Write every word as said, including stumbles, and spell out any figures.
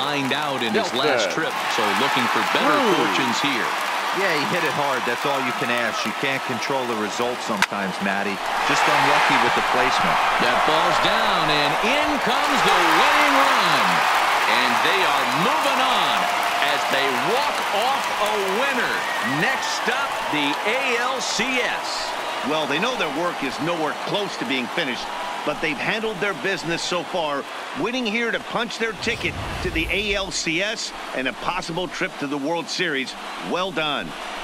lined out in his last trip, so looking for better fortunes here. Yeah, he hit it hard. That's all you can ask. You can't control the results sometimes, Matty. Just unlucky with the placement. That ball's down, and in comes the winning run. And they are moving on as they walk off a winner. Next stop, the A L C S. Well, they know their work is nowhere close to being finished, but they've handled their business so far, winning here to punch their ticket to the A L C S and a possible trip to the World Series. Well done.